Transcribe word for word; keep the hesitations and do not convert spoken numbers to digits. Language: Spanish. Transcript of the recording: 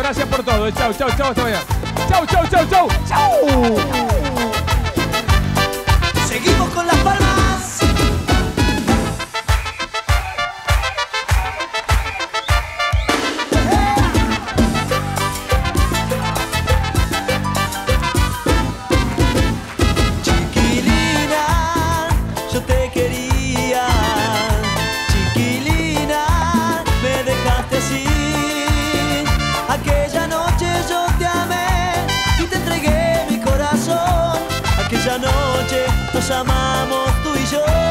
gracias por todo. Chau, chau, chau, hasta mañana. Chau, chau, chau, chau, chau. Seguimos con las palmas. Aquella noche nos amamos tú y yo.